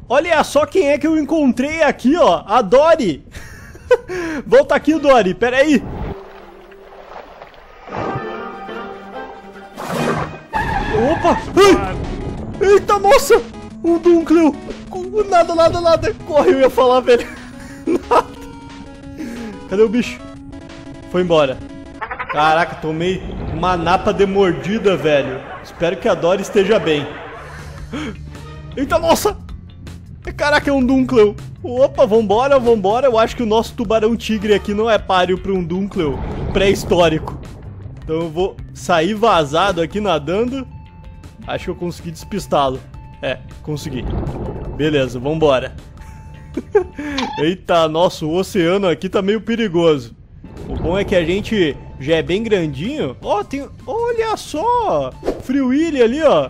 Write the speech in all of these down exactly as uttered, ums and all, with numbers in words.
Olha só quem é que eu encontrei aqui, ó. A Dory. Volta aqui, Dory. Pera aí. Opa. Ai. Eita, nossa. Um Dunkleo. Nada, nada, nada. Corre, eu ia falar, velho. Nada. Cadê o bicho? Foi embora. Caraca, tomei uma napa de mordida, velho. Espero que a Dory esteja bem. Eita, nossa. Caraca, é um Dunkleo. Opa, vambora, vambora. Eu acho que o nosso tubarão tigre aqui não é páreo para um Dunkleo pré-histórico. Então eu vou sair vazado aqui nadando. Acho que eu consegui despistá-lo. É, consegui. Beleza, vambora. Eita, nosso oceano aqui tá meio perigoso. O bom é que a gente já é bem grandinho. Ó, oh, tem... Olha só! Free Willy ali, ó.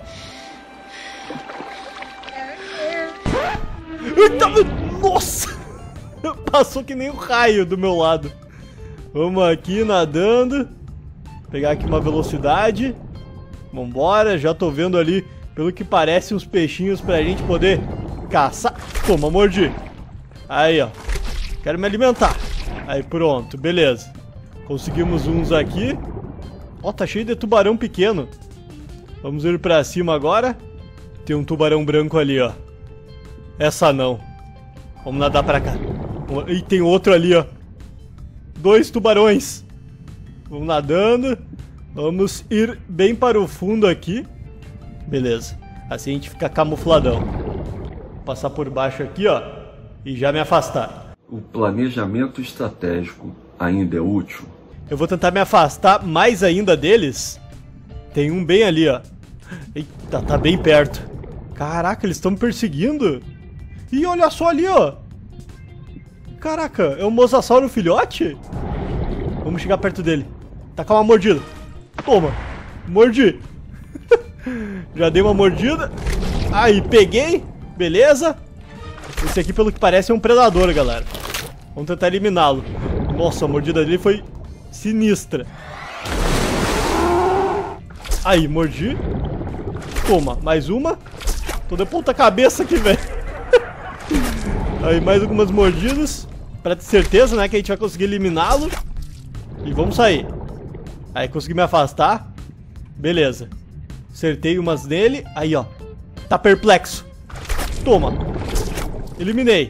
Eita, nossa! Passou que nem um raio do meu lado. Vamos aqui nadando. Pegar aqui uma velocidade. Vambora, já tô vendo ali, pelo que parece, uns peixinhos pra gente poder caçar. Toma, mordi. Aí, ó. Quero me alimentar. Aí, pronto, beleza. Conseguimos uns aqui. Ó, tá cheio de tubarão pequeno. Vamos ir pra cima agora. Tem um tubarão branco ali, ó. Essa não. Vamos nadar pra cá. E tem outro ali, ó. Dois tubarões. Vamos nadando. Vamos ir bem para o fundo aqui. Beleza. Assim a gente fica camufladão. Vou passar por baixo aqui, ó. E já me afastar. O planejamento estratégico ainda é útil? Eu vou tentar me afastar mais ainda deles. Tem um bem ali, ó. Eita, tá bem perto. Caraca, eles estão me perseguindo. Ih, olha só ali, ó. Caraca, é um mosasauro filhote? Vamos chegar perto dele. Tacar uma mordida. Toma, mordi. Já dei uma mordida. Aí, peguei. Beleza. Esse aqui, pelo que parece, é um predador, galera. Vamos tentar eliminá-lo. Nossa, a mordida dele foi sinistra. Aí, mordi. Toma, mais uma. Tô de ponta cabeça aqui, velho. Aí, mais algumas mordidas. Pra ter certeza, né, que a gente vai conseguir eliminá-lo. E vamos sair. Aí, consegui me afastar. Beleza. Acertei umas nele. Aí, ó. Tá perplexo. Toma. Eliminei.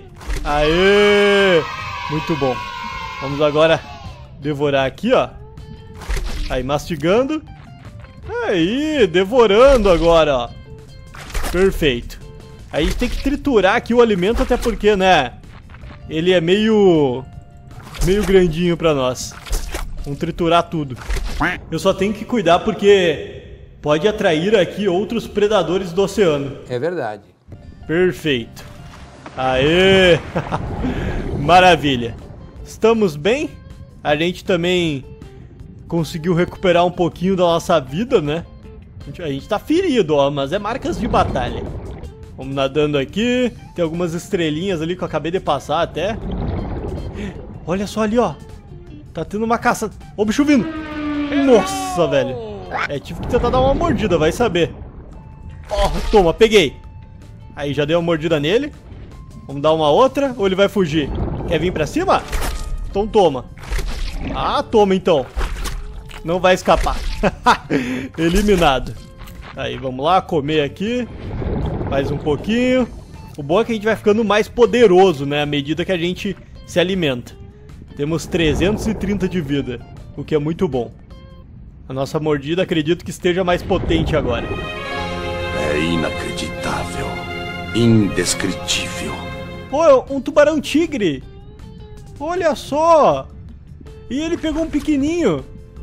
Aê! Muito bom. Vamos agora devorar aqui, ó. Aí, mastigando. Aí, devorando agora, ó. Perfeito. Aí a gente tem que triturar aqui o alimento, até porque, né, ele é meio... meio grandinho pra nós. Vamos triturar tudo. Eu só tenho que cuidar porque pode atrair aqui outros predadores do oceano. É verdade. Perfeito. Aê! Maravilha. Estamos bem? A gente também conseguiu recuperar um pouquinho da nossa vida, né? A gente, a gente tá ferido, ó, mas é marcas de batalha. Vamos nadando aqui. Tem algumas estrelinhas ali que eu acabei de passar até. Olha só ali, ó. Tá tendo uma caça. Ó o bicho vindo. Nossa, velho. É, tive que tentar dar uma mordida, vai saber. Ó, oh, toma, peguei. Aí, já dei uma mordida nele. Vamos dar uma outra ou ele vai fugir? Quer vir pra cima? Então toma. Ah, toma então. Não vai escapar. Eliminado. Aí, vamos lá, comer aqui. Mais um pouquinho. O bom é que a gente vai ficando mais poderoso, né? À medida que a gente se alimenta. Temos trezentos e trinta de vida, o que é muito bom. A nossa mordida, acredito que esteja mais potente agora. É inacreditável. Indescritível. Pô, um tubarão tigre. Olha só. E ele pegou um pequenininho.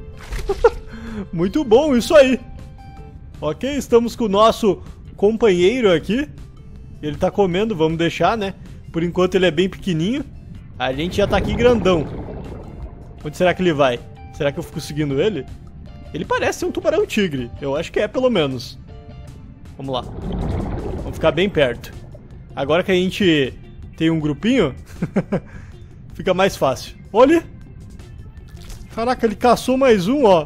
Muito bom, isso aí. Ok, estamos com o nosso companheiro aqui. Ele tá comendo, vamos deixar, né? Por enquanto ele é bem pequenininho. A gente já tá aqui grandão. Onde será que ele vai? Será que eu fico seguindo ele? Ele parece ser um tubarão tigre. Eu acho que é, pelo menos. Vamos lá. Vamos ficar bem perto. Agora que a gente tem um grupinho, fica mais fácil. Olha! Caraca, ele caçou mais um, ó.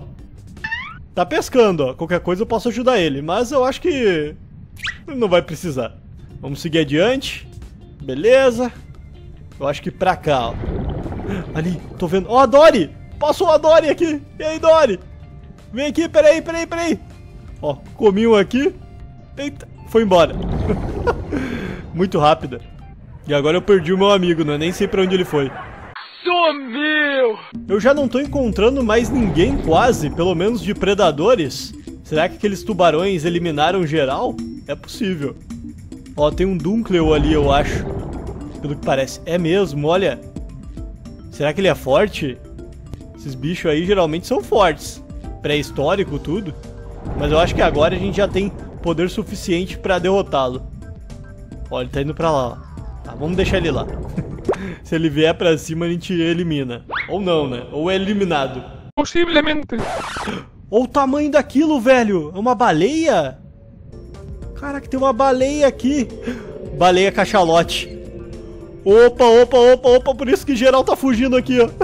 Tá pescando, ó. Qualquer coisa eu posso ajudar ele. Mas eu acho que não vai precisar. Vamos seguir adiante. Beleza. Eu acho que pra cá, ó. Ali, tô vendo. Ó, a Dory! Passou a Dory aqui. E aí, Dory? Vem aqui, peraí, peraí, peraí. Ó, comi um aqui. Eita, foi embora. Muito rápida. E agora eu perdi o meu amigo, né? Nem sei pra onde ele foi. Sumiu! Eu já não tô encontrando mais ninguém quase, pelo menos de predadores. Será que aqueles tubarões eliminaram geral? É possível. Ó, tem um Dunkleo ali, eu acho. Pelo que parece. É mesmo, olha. Será que ele é forte? Esses bichos aí geralmente são fortes. Pré-histórico, tudo. Mas eu acho que agora a gente já tem poder suficiente pra derrotá-lo. Ó, ele tá indo pra lá, ó. Tá, vamos deixar ele lá. Se ele vier pra cima, a gente elimina. Ou não, né? Ou é eliminado. Possivelmente. Olha o tamanho daquilo, velho. É uma baleia? Caraca, tem uma baleia aqui. Baleia cachalote. Opa, opa, opa, opa. Por isso que geral tá fugindo aqui, ó.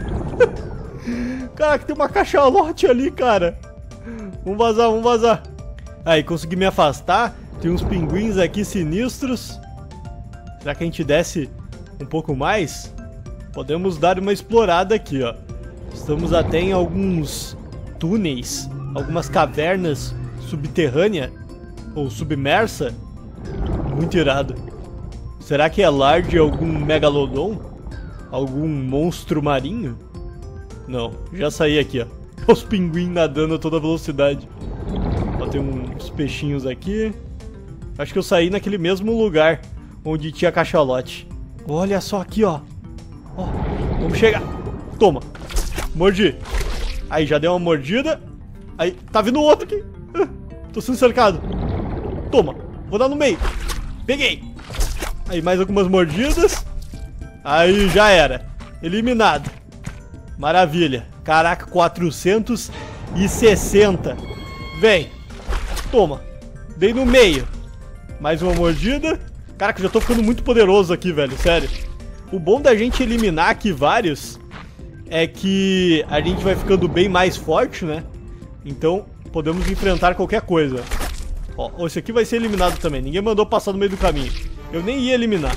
Caraca, tem uma cachalote ali, cara. Vamos vazar, vamos vazar. Aí, consegui me afastar. Tem uns pinguins aqui sinistros. Será que a gente desce um pouco mais? Podemos dar uma explorada aqui, ó. Estamos até em alguns túneis, algumas cavernas subterrâneas ou submersa. Muito irado. Será que é lar de algum megalodon? Algum monstro marinho? Não, já saí aqui, ó. Os pinguins nadando a toda velocidade. Ó, tem uns peixinhos aqui. Acho que eu saí naquele mesmo lugar onde tinha cachalote. Olha só aqui, ó. Ó, vamos chegar. Toma. Mordi. Aí, já deu uma mordida. Aí, tá vindo outro aqui. Tô sendo cercado. Toma. Vou dar no meio. Peguei. Aí, mais algumas mordidas. Aí, já era. Eliminado. Maravilha. Caraca, quatrocentos e sessenta. Vem. Toma. Dei no meio. Mais uma mordida. Caraca, eu já tô ficando muito poderoso aqui, velho. Sério. O bom da gente eliminar aqui vários é que a gente vai ficando bem mais forte, né? Então, podemos enfrentar qualquer coisa. Ó, esse aqui vai ser eliminado também. Ninguém mandou passar no meio do caminho. Eu nem ia eliminar.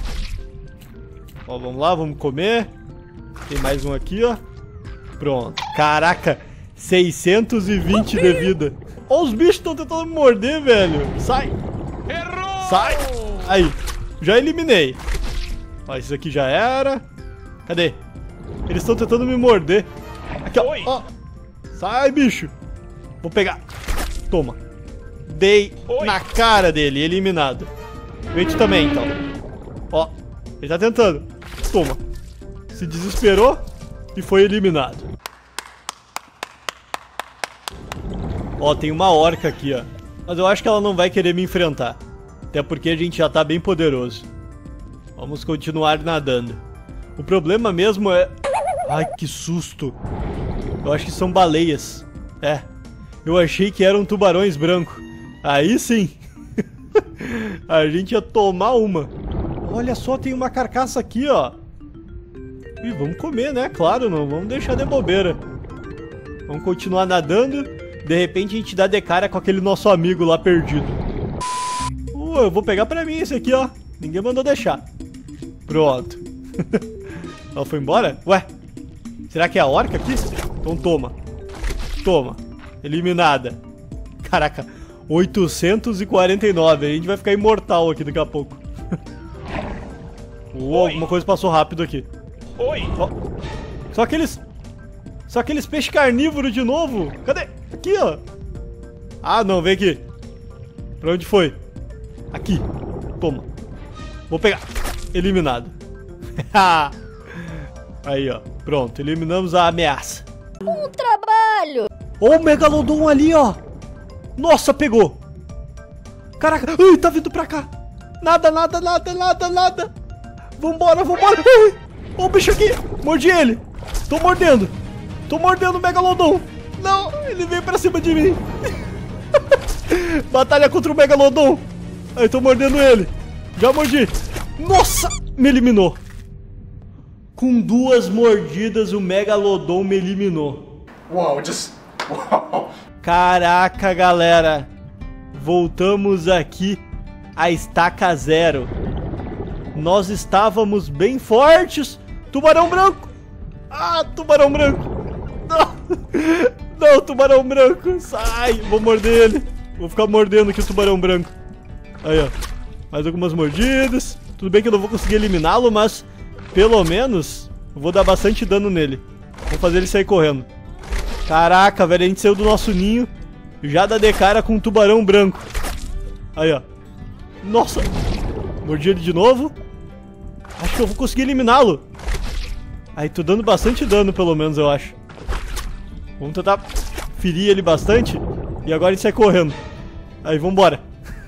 Ó, vamos lá, vamos comer. Tem mais um aqui, ó. Pronto. Caraca, seiscentos e vinte de vida. Ó, os bichos estão tentando me morder, velho. Sai. Errou! Sai. Aí, já eliminei. Ó, esse aqui já era. Cadê? Eles estão tentando me morder. Aqui, ó. Ó. Sai, bicho. Vou pegar. Toma. Dei Oi. na cara dele, eliminado. Vem também, então. Ó, ele tá tentando. Toma. Se desesperou e foi eliminado. Ó, tem uma orca aqui, ó. Mas eu acho que ela não vai querer me enfrentar. Até porque a gente já tá bem poderoso. Vamos continuar nadando. O problema mesmo é... Ai, que susto. Eu acho que são baleias. É. Eu achei que eram tubarões brancos. Aí sim. A gente ia tomar uma. Olha só, tem uma carcaça aqui, ó. E vamos comer, né? Claro, não vamos deixar de bobeira. Vamos continuar nadando. De repente a gente dá de cara com aquele nosso amigo lá perdido. Uh, eu vou pegar pra mim esse aqui, ó. Ninguém mandou deixar. Pronto. Ela foi embora? Ué? Será que é a orca aqui? Então toma. Toma. Eliminada. Caraca. oitocentos e quarenta e nove. A gente vai ficar imortal aqui daqui a pouco. Uou, alguma coisa passou rápido aqui. Oi. Oh. Só aqueles... Só aqueles peixes carnívoros de novo. Cadê? Aqui, ó. Ah, não. Vem aqui. Pra onde foi? Aqui. Toma. Vou pegar. Eliminado. Aí, ó. Pronto. Eliminamos a ameaça. Um trabalho. Ó o Megalodon ali, ó. Nossa, pegou. Caraca. Ai, tá vindo pra cá. Nada, nada, nada, nada, nada. Vambora, vambora. Ó o bicho aqui. Mordi ele. Tô mordendo. Tô mordendo o Megalodon. Não, ele veio pra cima de mim. Batalha contra o Megalodon. Aí, tô mordendo ele. Já mordi. Nossa, me eliminou. Com duas mordidas, o Megalodon me eliminou. Uau, just... Uau. Caraca, galera. Voltamos aqui a estaca zero. Nós estávamos bem fortes. Tubarão branco. Ah, tubarão branco. Não, não, tubarão branco. Sai, vou morder ele. Vou ficar mordendo aqui o tubarão branco. Aí, ó. Mais algumas mordidas. Tudo bem que eu não vou conseguir eliminá-lo, mas pelo menos eu vou dar bastante dano nele. Vou fazer ele sair correndo. Caraca, velho, a gente saiu do nosso ninho. Já dá de cara com um tubarão branco. Aí, ó. Nossa. Mordi ele de novo. Acho que eu vou conseguir eliminá-lo. Aí, tô dando bastante dano, pelo menos, eu acho. Vamos tentar ferir ele bastante. E agora ele sai correndo. Aí, vambora.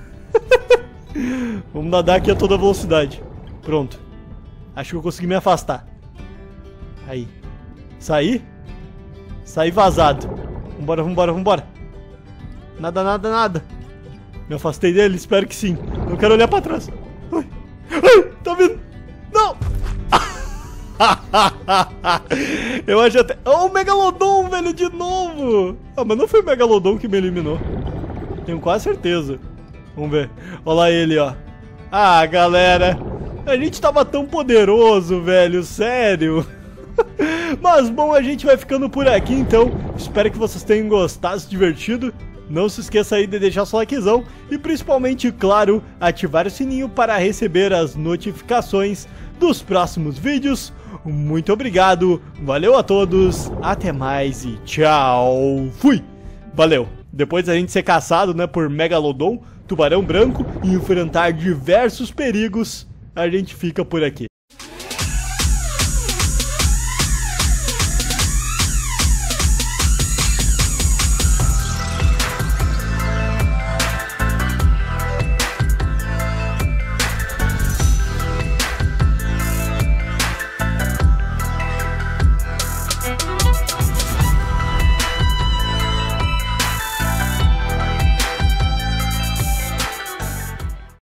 Vamos nadar aqui a toda velocidade. Pronto. Acho que eu consegui me afastar. Aí. Saí. Saí vazado. Vambora, vambora, vambora. Nada, nada, nada. Me afastei dele? Espero que sim. Não quero olhar pra trás. Ai. Ai, tá vindo. Não. Eu acho até... Oh, o Megalodon, velho, de novo. Ah, mas não foi o Megalodon que me eliminou. Tenho quase certeza. Vamos ver. Olha lá ele, ó. Ah, galera. A gente tava tão poderoso, velho. Sério. Mas, bom, a gente vai ficando por aqui, então. Espero que vocês tenham gostado, se divertido. Não se esqueça aí de deixar seu likezão. E principalmente, claro, ativar o sininho para receber as notificações dos próximos vídeos. Muito obrigado. Valeu a todos. Até mais e tchau. Fui. Valeu. Depois da gente ser caçado, né, por Megalodon, tubarão branco e enfrentar diversos perigos, a gente fica por aqui.